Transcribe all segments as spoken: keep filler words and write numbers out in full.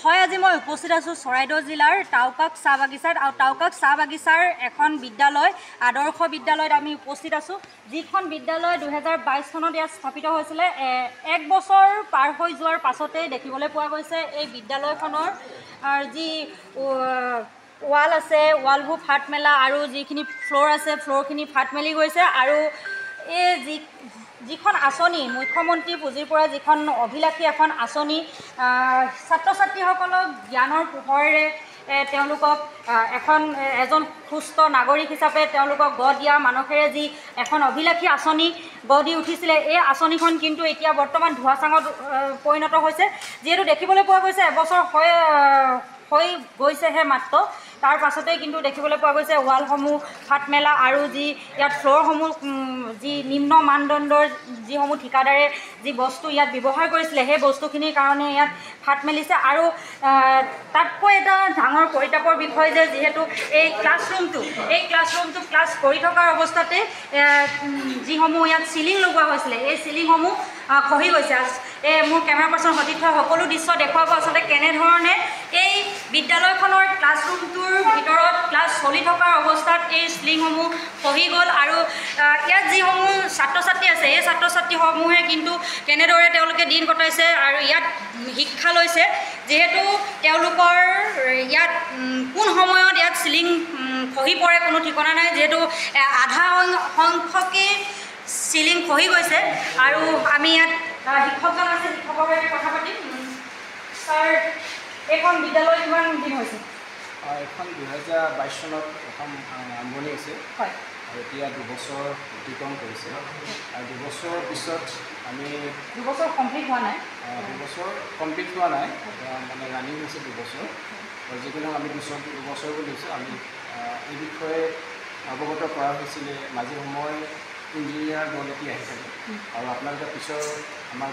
হয় আজি মই উপস্থিত আছোঁ চৰাইদেউ জিলাৰ টাউকাক চাহ বাগিচাত আৰু টাউকাক চাহ বাগিচাৰ এখন বিদ্যালয় আদৰ্শ বিদ্যালয়ত আমি উপস্থিত আছোঁ যিখন বিদ্যালয় দুহেজাৰ বাইছ চনত ইয়াত স্থাপিত হৈছিলে এক বছৰ পাৰ হৈ যোৱাৰ পাছতেই দেখিবলৈ পোৱা গৈছে এই বিদ্যালয়খনৰ যি ৱাল আছে ৱালবোৰ ফাট মেলা আৰু যিখিনি ফ্ল'ৰ আছে ফ্ল'ৰখিনি ফাট মেলি গৈছে আৰু এই যি যিখন আঁচনি মুখ্যমন্ত্ৰী পুঁজিৰ পৰা যিখন অভিলাষী এখন আঁচনি ছাত্ৰ ছাত্ৰীসকলক জ্ঞানৰ পোহৰেৰে তেওঁলোকক এখন এজন সুস্থ নাগৰিক হিচাপে তেওঁলোকক গঢ় দিয়া মানসেৰে যি এখন অভিলাষী আঁচনি গঢ় দি উঠিছিলে এই আঁচনিখন কিন্তু এতিয়া বৰ্তমান ধোঁৱাচাঙত পৰিণত হৈছে যিহেতু দেখিবলৈ পোৱা গৈছে এবছৰ হৈ হৈ গৈছেহে মাত্ৰ তাৰ পাছতেই কিন্তু দেখিবলৈ পোৱা গৈছে ৱালসমূহ ফাট মেলা আৰু যি ইয়াত ফ্ল'ৰসমূহ যি নিম্ন মানদণ্ডৰ যিসমূহ ঠিকাদাৰে যি বস্তু ইয়াত ব্যৱহাৰ কৰিছিলে সেই বস্তুখিনিৰ কাৰণে ইয়াত ফাট মেলিছে আৰু তাতকৈ এটা ডাঙৰ পৰিতাপৰ বিষয় যে যিহেতু এই ক্লাছৰুমটো এই ক্লাছৰুমটো ক্লাছ কৰি থকাৰ অৱস্থাতে যিসমূহ ইয়াত চিলিং লগোৱা হৈছিলে এই চিলিংসমূহ খহি গৈছে এই মোৰ কেমেৰা পাৰ্চন সতীৰ্থ সকলো দৃশ্য দেখুৱাব আচলতে কেনেধৰণে এই বিদ্যালয়খনৰ ক্লাছৰুমটোৰ ভিতৰত ক্লাছ চলি থকাৰ অৱস্থাত এই চিলিংসমূহ খহি গ'ল আৰু ইয়াত যিসমূহ ছাত্ৰ ছাত্ৰী আছে এই ছাত্ৰ ছাত্ৰীসমূহে কিন্তু কেনেদৰে তেওঁলোকে দিন কটাইছে আৰু ইয়াত শিক্ষা লৈছে যিহেতু তেওঁলোকৰ ইয়াত কোন সময়ত ইয়াত চিলিং খহি পৰে কোনো ঠিকনা নাই যিহেতু আধা সংখ্যকেই চিলিং খহি গৈছে আৰু আমি ইয়াত শিক্ষকজন আছে শিক্ষকৰ সৈতে কথা পাতিম ছাৰ এইখন বিদ্যালয় কিমান দিন হৈছে এখন দুহেজাৰ বাইছ চনত প্ৰথম আৰম্ভণি হৈছে হয় আৰু এতিয়া দুবছৰ অতিক্ৰম কৰিছে আৰু দুবছৰৰ পিছত আমি দুবছৰ কমপ্লিট হোৱা নাই দুবছৰ কমপ্লিট হোৱা নাই মানে ৰানিং হৈছে দুবছৰ আৰু যিকোনো আমি দুবছৰ দুবছৰ বুলি দিছোঁ আমি এই বিষয়ে অৱগত কৰা হৈছিলে মাজে সময়ে ইঞ্জিনিয়াৰ দল এটি আহি থাকে আৰু আপোনালোকে পিছৰ আমাৰ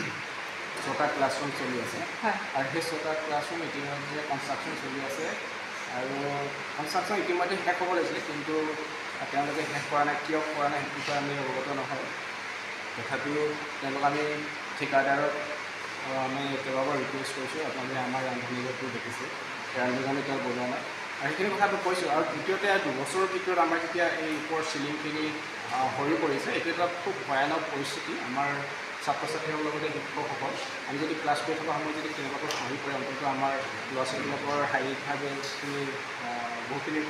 ছটা ক্লাছৰুম চলি আছে আৰু সেই ছটা ক্লাছৰুম ইতিমধ্যে কনষ্ট্ৰাকশ্যন চলি আছে আৰু কনষ্ট্ৰাকশ্যন ইতিমধ্যে শেষ হ'ব লাগিছিলে কিন্তু তেওঁলোকে শেষ কৰা নাই কিয় কৰা নাই সেইটো বিষয়ে আমি অৱগত নহয় তথাপিও তেওঁলোক আমি ঠিকাদাৰক আমি কেইবাবাৰ ৰিকুৱেষ্ট কৰিছোঁ আপোনালোকে আমাৰ ৰান্ধনীঘৰটো দেখিছে ৰান্ধনীঘৰ এতিয়াও বনোৱা নাই আৰু সেইখিনি কথাটো কৈছোঁ আৰু দ্বিতীয়তে দুবছৰৰ ভিতৰত আমাৰ যেতিয়া এই ওপৰৰ চিলিংখিনি সৰি পৰিছে এইটো এটা খুব ভয়ানক পৰিস্থিতি আমাৰ ছাত্ৰ ছাত্ৰীসকলৰ লগতে শিক্ষকসকল আমি যদি ক্লাছ কৰি থকা সময়ত যদি তেনেকুৱাকৈ খহি পৰে অন্ততঃ আমাৰ ল'ৰা ছোৱালীবিলাকৰ শাৰীৰিকভাৱে যিখিনি বহুখিনি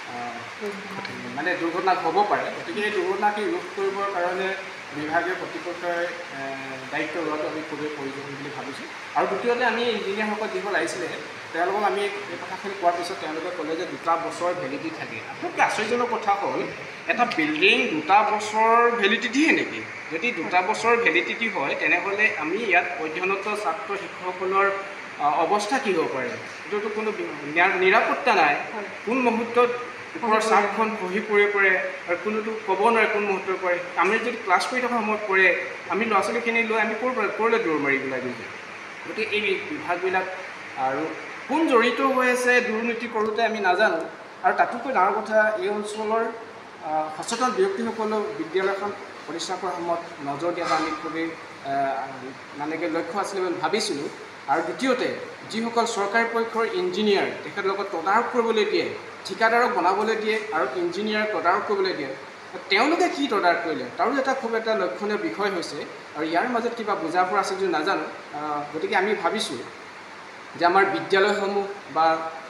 মানে দুৰ্ঘটনা হ'ব পাৰে গতিকে এই দুৰ্ঘটনাখিনি ৰোধ কৰিবৰ কাৰণে বিভাগীয় কৰ্তৃপক্ষই দায়িত্ব লোৱাটো আমি খুবেই প্ৰয়োজন বুলি ভাবিছোঁ আৰু দ্বিতীয়তে আমি ইঞ্জিনিয়াৰসকল যিসকল আহিছিলে তেওঁলোকক আমি এই কথাখিনি কোৱাৰ পিছত তেওঁলোকে ক'লে যে দুটা বছৰ ভেলিডিটি থাকে আটাইতকৈ আশ্চৰ্যজনক কথা হ'ল এটা বিল্ডিং দুটা বছৰ ভেলিডিটিহে নেকি যদি দুটা বছৰ ভেলিডিটি হয় তেনেহ'লে আমি ইয়াত অধ্যয়নৰত ছাত্ৰ শিক্ষকসকলৰ অৱস্থা কি হ'ব পাৰে এইটোতো কোনো নিৰাপত্তা নাই কোন মুহূৰ্তত ওপৰৰ চাপখন খহি পৰি পৰে আৰু কোনোতো ক'ব নোৱাৰে কোন মুহূৰ্তত পৰে আমি যদি ক্লাছ কৰি থকা সময়ত পৰে আমি ল'ৰা ছোৱালীখিনি লৈ আমি ক'ৰ পৰা ক'ৰলৈ দৌৰ মাৰিব লাগিব গতিকে এই বিভাগবিলাক আৰু কোন জড়িত হৈ আছে দুৰ্নীতি কৰোঁতে আমি নাজানো আৰু তাতোকৈ ডাঙৰ কথা এই অঞ্চলৰ সচেতন ব্যক্তিসকলেও বিদ্যালয়খন প্ৰতিষ্ঠা কৰাৰ সময়ত নজৰ দিয়াটো আমি খুবেই মানে কি লক্ষ্য আছিলে বুলি ভাবিছিলোঁ আৰু দ্বিতীয়তে যিসকল চৰকাৰী পক্ষৰ ইঞ্জিনিয়াৰ তেখেতলোকক তদাৰক কৰিবলৈ দিয়ে ঠিকাদাৰক বনাবলৈ দিয়ে আৰু ইঞ্জিনিয়াৰক তদাৰক কৰিবলৈ দিয়ে তেওঁলোকে কি তদাৰক কৰিলে তাৰো এটা খুব এটা লক্ষণীয় বিষয় হৈছে আৰু ইয়াৰ মাজত কিবা বুজা পৰা আছে যদি নাজানো গতিকে আমি ভাবিছোঁ যে আমাৰ বিদ্যালয়সমূহ বা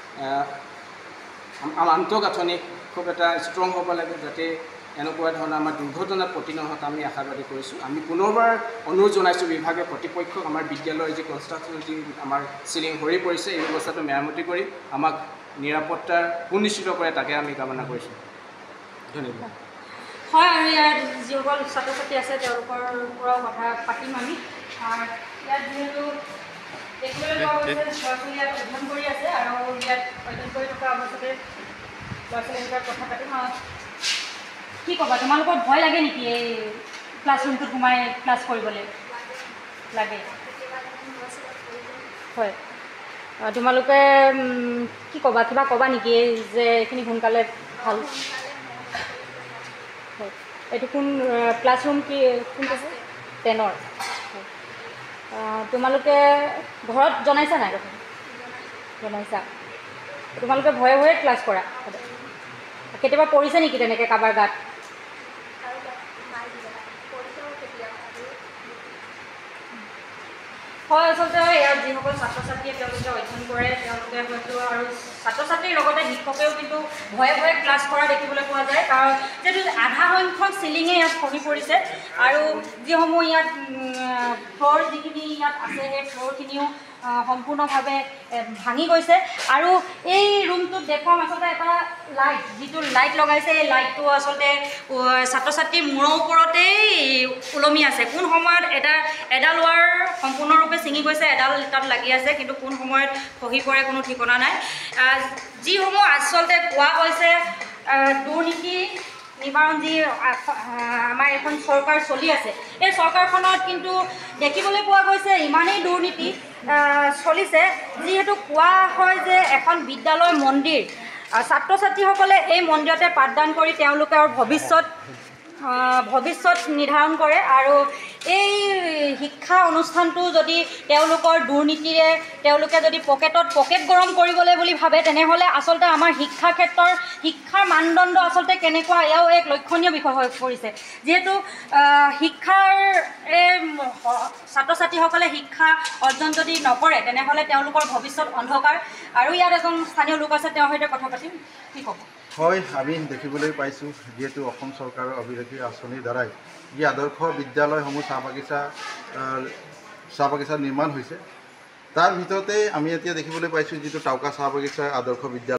আন্তঃগাঁথনি খুব এটা ষ্ট্ৰং হ'ব লাগে যাতে এনেকুৱা ধৰণৰ আমাৰ দুৰ্ঘটনাত প্ৰতি নহওক আমি আশাবাদী কৰিছোঁ আমি পুনৰবাৰ অনুৰোধ জনাইছোঁ বিভাগীয় কৰ্তৃপক্ষক আমাৰ বিদ্যালয়ৰ যি কনষ্ট্ৰাকশ্যন যি আমাৰ চিলিং সৰি পৰিছে এই ব্যৱস্থাটো মেৰামতি কৰি আমাক নিৰাপত্তাৰ সুনিশ্চিত কৰে তাকে আমি কামনা কৰিছোঁ ধন্যবাদ হয় আৰু ইয়াত যিসকল ছাত্ৰ ছাত্ৰী আছে তেওঁলোকৰ পৰাও কথা পাতিম আমি ইয়াত যিহেতু দেখিবলৈ পোৱা গৈছে ল'ৰা ছোৱালী ইয়াত অধ্যয়ন কৰি আছে আৰু ইয়াত অধ্যয়ন কৰি থকা অৱস্থাতে ল'ৰা ছোৱালীবিলাকৰ কথা পাতিম কি ক'বা তোমালোকৰ ভয় লাগে নেকি এই ক্লাছৰুমটোত সোমাই ক্লাছ কৰিবলৈ লাগে হয় তোমালোকে কি ক'বা কিবা ক'বা নেকি যে এইখিনি সোনকালে ভাল হয় এইটো কোন ক্লাছৰুম কি কোন আছে টেনৰ তোমালোকে ঘৰত জনাইছা নাই কথা বনাইছা তোমালোকে ভয়ে ভয়ে ক্লাছ কৰা কেতিয়াবা পৰিছে নেকি তেনেকৈ কাৰোবাৰ গাত হয় আচলতে ইয়াত যিসকল ছাত্ৰ ছাত্ৰীয়ে তেওঁলোকে অধ্যয়ন কৰে তেওঁলোকে হয়তো আৰু ছাত্ৰ ছাত্ৰীৰ লগতে শিক্ষকেও কিন্তু ভয়ে ভয়ে ক্লাছ কৰা দেখিবলৈ পোৱা যায় কাৰণ যিহেতু আধা সংখ্যক চিলিঙে ইয়াত খহি পৰিছে আৰু যিসমূহ ইয়াত ফ্ল'ৰ যিখিনি ইয়াত আছে সেই ফ্ল'ৰখিনিও সম্পূৰ্ণভাৱে ভাঙি গৈছে আৰু এই ৰুমটোত দেখুৱাম আচলতে এটা লাইট যিটো লাইট লগাইছে এই লাইটটো আচলতে ছাত্ৰ ছাত্ৰীৰ মূৰৰ ওপৰতেই ওলমি আছে কোন সময়ত এটা এডাল ৱাৰ সম্পূৰ্ণৰূপে ছিঙি গৈছে এডাল তাত লাগি আছে কিন্তু কোন সময়ত খহি পৰে কোনো ঠিকনা নাই যিসমূহ আচলতে কোৱা হৈছে দুৰ্নীতি নিবাৰণ যি আমাৰ এখন চৰকাৰ চলি আছে এই চৰকাৰখনত কিন্তু দেখিবলৈ পোৱা গৈছে ইমানেই দুৰ্নীতি চলিছে যিহেতু কোৱা হয় যে এখন বিদ্যালয় মন্দিৰ ছাত্ৰ ছাত্ৰীসকলে এই মন্দিৰতে পাঠদান কৰি তেওঁলোকৰ ভৱিষ্যত ভৱিষ্যত নিৰ্ধাৰণ কৰে আৰু এই শিক্ষা অনুষ্ঠানটো যদি তেওঁলোকৰ দুৰ্নীতিৰে তেওঁলোকে যদি পকেটত পকেট গৰম কৰিবলৈ বুলি ভাবে তেনেহ'লে আচলতে আমাৰ শিক্ষা ক্ষেত্ৰৰ শিক্ষাৰ মানদণ্ড আচলতে কেনেকুৱা এয়াও এক লক্ষণীয় বিষয় হৈ পৰিছে যিহেতু শিক্ষাৰ ছাত্ৰ ছাত্ৰীসকলে শিক্ষা অৰ্জন যদি নকৰে তেনেহ'লে তেওঁলোকৰ ভৱিষ্যত অন্ধকাৰ আৰু ইয়াত এজন স্থানীয় লোক আছে তেওঁৰ সৈতে কথা পাতিম কি ক'ব হয় আমি দেখিবলৈ পাইছোঁ যিহেতু অসম চৰকাৰৰ অভিলাষী আঁচনিৰ দ্বাৰাই যি আদৰ্শ বিদ্যালয়সমূহ চাহ বাগিচা চাহ বাগিচা নিৰ্মাণ হৈছে তাৰ ভিতৰতে আমি এতিয়া দেখিবলৈ পাইছোঁ যিটো টাউকা চাহ বাগিচাৰ আদৰ্শ বিদ্যালয়